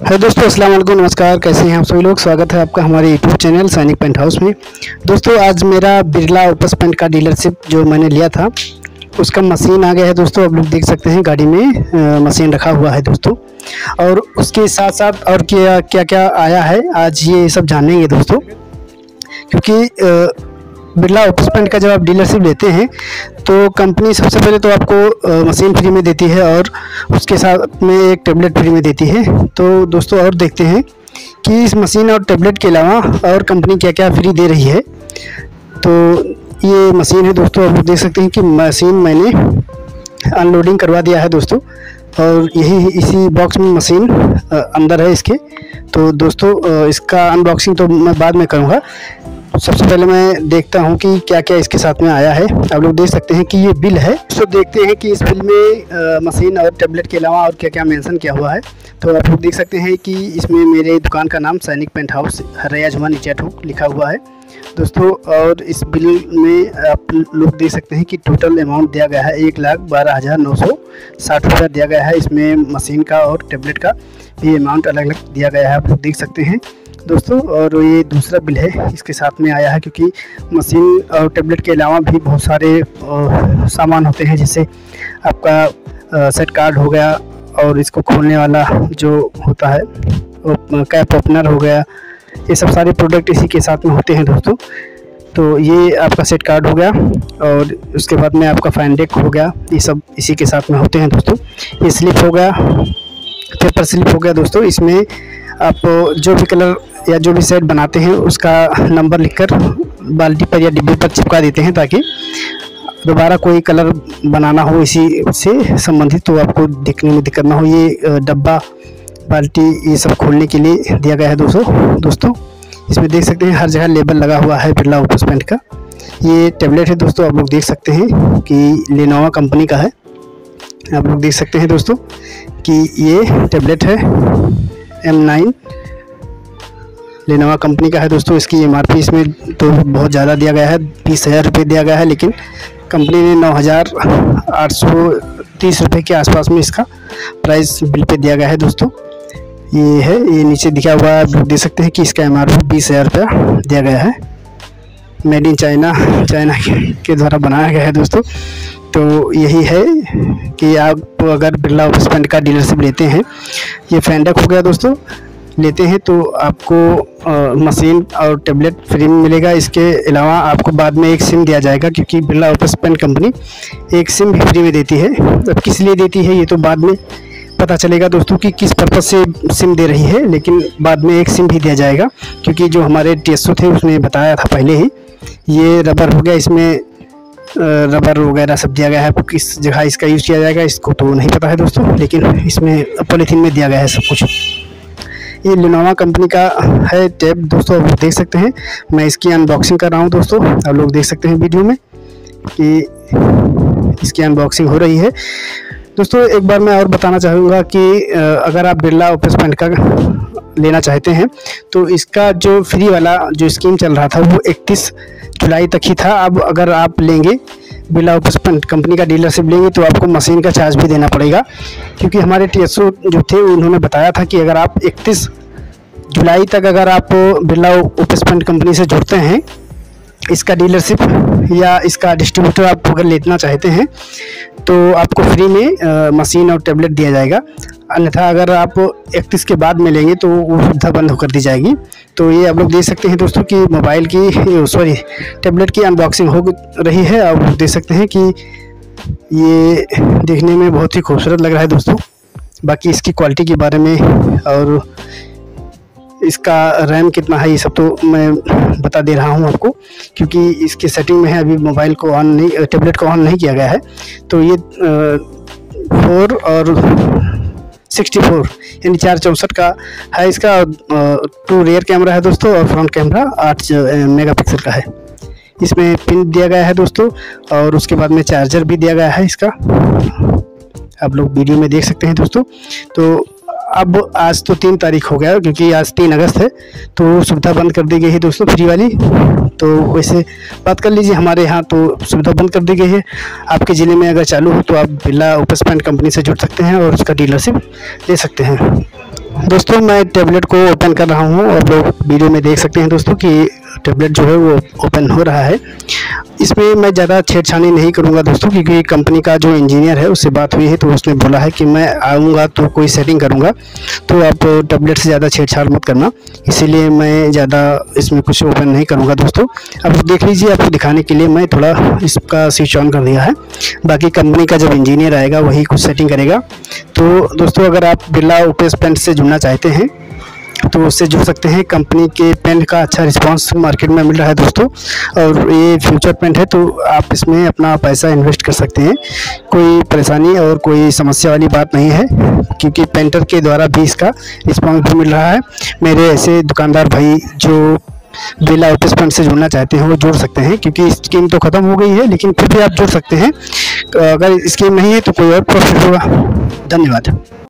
Hello दोस्तों, अस्सलाम वालेकुम, नमस्कार। कैसे हैं आप सभी लोग। स्वागत है आपका हमारे YouTube channel Sainik paint house में। दोस्तों आज मेरा बिरला ओपस पेंट का डीलरशिप जो मैंने लिया था उसका मशीन आ गया है। दोस्तों आप लोग देख सकते हैं गाड़ी में मशीन रखा हुआ है दोस्तों। और उसके साथ साथ और क्या क्या क्या आया है आज ये सब जानेंगे दोस्तों। क्योंकि बिरला ओपस पेंट का जब आप डीलरशिप लेते हैं तो कंपनी सबसे पहले तो आपको मशीन फ्री में देती है और उसके साथ में एक टैबलेट फ्री में देती है। तो दोस्तों और देखते हैं कि इस मशीन और टैबलेट के अलावा और कंपनी क्या क्या फ्री दे रही है। तो ये मशीन है दोस्तों, आप देख सकते हैं कि मशीन मैंने अनलोडिंग करवा दिया है दोस्तों। और यही इसी बॉक्स में मशीन अंदर है इसके। तो दोस्तों इसका अनबॉक्सिंग तो मैं बाद में करूँगा। सबसे पहले मैं देखता हूं कि क्या क्या इसके साथ में आया है। आप लोग देख सकते हैं कि ये बिल है। तो देखते हैं कि इस बिल में मशीन और टैबलेट के अलावा और क्या क्या मेंशन किया हुआ है। तो आप लोग देख सकते हैं कि इसमें मेरे दुकान का नाम सैनिक पेंट हाउस हरैया झुमा नीचा ठोक लिखा हुआ है दोस्तों। और इस बिल में आप लोग देख सकते हैं कि टोटल अमाउंट दिया गया है 1,12,960 रुपया दिया गया है। इसमें मशीन का और टैबलेट का भी अमाउंट अलग अलग दिया गया है, आप लोग देख सकते हैं दोस्तों। और ये दूसरा बिल है इसके साथ में आया है, क्योंकि मशीन और टैबलेट के अलावा भी बहुत सारे सामान होते हैं, जैसे आपका सेट कार्ड हो गया और इसको खोलने वाला जो होता है कैप ओपनर हो गया। ये सब सारे प्रोडक्ट इसी के साथ में होते हैं दोस्तों। तो ये आपका सेट कार्ड हो गया और उसके बाद में आपका फाइन डेक हो गया, ये सब इसी के साथ में होते हैं दोस्तों। ये स्लिप हो गया, पेपर स्लिप हो गया दोस्तों। इसमें आप जो भी कलर या जो भी सेट बनाते हैं उसका नंबर लिखकर बाल्टी पर या डिब्बे पर चिपका देते हैं, ताकि दोबारा कोई कलर बनाना हो इसी से संबंधित तो आपको देखने में दिक्कत ना हो। ये डब्बा बाल्टी ये सब खोलने के लिए दिया गया है दोस्तों। इसमें देख सकते हैं हर जगह लेबल लगा हुआ है बिरला ओपस पेंट का। ये टैबलेट है दोस्तों, आप लोग देख सकते हैं कि लेनोवा कंपनी का है। आप लोग देख सकते हैं दोस्तों कि ये टैबलेट है M9 लेनोवा कंपनी का है दोस्तों। इसकी MRP इसमें तो बहुत ज़्यादा दिया गया है, 20,000 रुपये दिया गया है, लेकिन कंपनी ने 9,830 रुपये के आसपास में इसका प्राइस बिल पे दिया गया है दोस्तों। ये है, ये नीचे दिखा हुआ है, आप लोग देख सकते हैं कि इसका MRP 20,000 रुपया दिया गया है। मेड इन चाइना के द्वारा बनाया गया है दोस्तों। तो यही है कि आप अगर बिरला ओपस पेंट का डीलरशिप लेते हैं, ये फैंडक हो गया दोस्तों, लेते हैं तो आपको मशीन और टैबलेट फ्री में मिलेगा। इसके अलावा आपको बाद में एक सिम दिया जाएगा, क्योंकि बिरला ओपस पेंट कंपनी एक सिम भी फ्री में देती है। अब किस लिए देती है ये तो बाद में पता चलेगा दोस्तों कि किस पर्पज़ से सिम दे रही है, लेकिन बाद में एक सिम भी दिया जाएगा। क्योंकि जो हमारे TSO थे उसने बताया था पहले ही। ये रबर हो गया, इसमें रबर वगैरह सब दिया गया है। आपको किस जगह इसका यूज़ किया जाएगा इसको तो नहीं पता है दोस्तों, लेकिन इसमें पॉलीथीन में दिया गया है सब कुछ। ये लेनोवा कंपनी का है टैब दोस्तों, आप देख सकते हैं। मैं इसकी अनबॉक्सिंग कर रहा हूँ दोस्तों, आप लोग देख सकते हैं वीडियो में कि इसकी अनबॉक्सिंग हो रही है दोस्तों। एक बार मैं और बताना चाहूँगा कि अगर आप बिरला ओपस पेंट का लेना चाहते हैं तो इसका जो फ्री वाला जो स्कीम चल रहा था वो 31 जुलाई तक ही था। अब अगर आप लेंगे बिरला ओपस पेंट कंपनी का डीलरशिप लेंगे तो आपको मशीन का चार्ज भी देना पड़ेगा, क्योंकि हमारे TSO जो थे उन्होंने बताया था कि अगर आप 31 जुलाई तक अगर आप बिरला ओपस पेंट कंपनी से जुड़ते हैं, इसका डीलरशिप या इसका डिस्ट्रीब्यूटर आप अगर लेना चाहते हैं तो आपको फ्री में मशीन और टैबलेट दिया जाएगा। अन्यथा अगर आप 31 के बाद में लेंगे तो वो सुविधा बंद होकर दी जाएगी। तो ये आप लोग देख सकते हैं दोस्तों कि मोबाइल की टैबलेट की अनबॉक्सिंग हो रही है। आप देख सकते हैं कि ये देखने में बहुत ही खूबसूरत लग रहा है दोस्तों। बाकी इसकी क्वालिटी के बारे में और इसका रैम कितना है ये सब तो मैं बता दे रहा हूँ आपको, क्योंकि इसकी सेटिंग में है। अभी मोबाइल को ऑन नहीं, टैबलेट को ऑन नहीं किया गया है। तो ये 4 और 64 यानी 464 का है इसका। 2 रियर कैमरा है दोस्तों और फ्रंट कैमरा 8 मेगापिक्सल का है। इसमें पिन दिया गया है दोस्तों और उसके बाद में चार्जर भी दिया गया है इसका, आप लोग वीडियो में देख सकते हैं दोस्तों। तो अब आज तो 3 तारीख हो गया, क्योंकि आज 3 अगस्त है, तो सुविधा बंद कर दी गई है दोस्तों फ्री वाली। तो वैसे बात कर लीजिए, हमारे यहाँ तो सुविधा बंद कर दी गई है। आपके ज़िले में अगर चालू हो तो आप बिरला ओपस पेंट कंपनी से जुड़ सकते हैं और उसका डीलरशिप ले सकते हैं। दोस्तों मैं टैबलेट को ओपन कर रहा हूँ और लोग वीडियो में देख सकते हैं दोस्तों कि टैबलेट जो है वो ओपन हो रहा है। इसमें मैं ज़्यादा छेड़छाड़ी नहीं करूँगा दोस्तों, क्योंकि कंपनी का जो इंजीनियर है उससे बात हुई है तो उसने बोला है कि मैं आऊँगा तो कोई सेटिंग करूँगा, तो आप टैबलेट से ज़्यादा छेड़छाड़ मत करना, इसीलिए मैं ज़्यादा इसमें कुछ ओपन नहीं करूँगा दोस्तों। अब देख लीजिए, आपको दिखाने के लिए मैं थोड़ा इसका स्विच ऑन कर दिया है, बाकी कंपनी का जब इंजीनियर आएगा वही कुछ सेटिंग करेगा। तो दोस्तों अगर आप बिरला ओपेस पेंट से जुड़ना चाहते हैं तो उससे जुड़ सकते हैं। कंपनी के पेंट का अच्छा रिस्पांस मार्केट में मिल रहा है दोस्तों, और ये फ्यूचर पेंट है तो आप इसमें अपना पैसा इन्वेस्ट कर सकते हैं। कोई परेशानी और कोई समस्या वाली बात नहीं है, क्योंकि पेंटर के द्वारा भी इसका रिस्पांस भी मिल रहा है। मेरे ऐसे दुकानदार भाई जो बिरला ओपेस पेंट से जुड़ना चाहते हैं वो जुड़ सकते हैं, क्योंकि स्कीम तो ख़त्म हो गई है लेकिन फिर भी आप जुड़ सकते हैं। अगर स्कीम नहीं है तो कोई और प्रोसेस होगा। धन्यवाद।